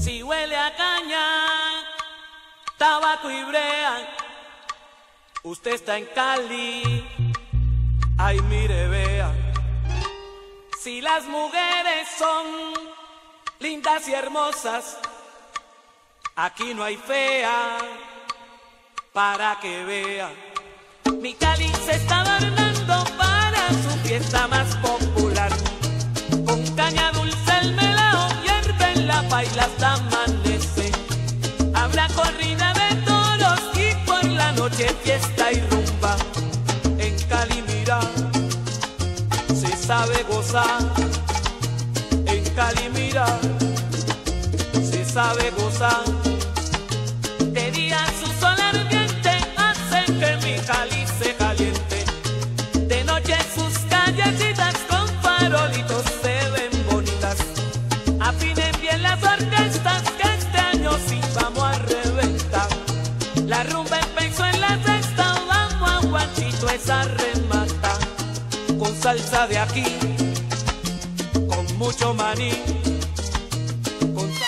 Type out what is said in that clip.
Si huele a caña, tabaco y brea, usted está en Cali, ay mire vea. Si las mujeres son lindas y hermosas, aquí no hay fea, para que vea. Mi Cali se está adornando para su fiesta más popular. Con caña dulce el melao hierve en la paila hasta amanece. Habrá corrida de toros y por la noche fiesta y rumba. En Cali mira, se sabe gozar. En Cali mira, se sabe gozar. De día su sol ardiente hace que mi Cali se caliente. De noche sus callecitas con farolitos se ven bonitas. Afinen bien las orquestas que este año sí vamos a reventar. La rumba empezó en la sexta, vamos a guachito esa remata. Con salsa de aquí, con mucho maní, con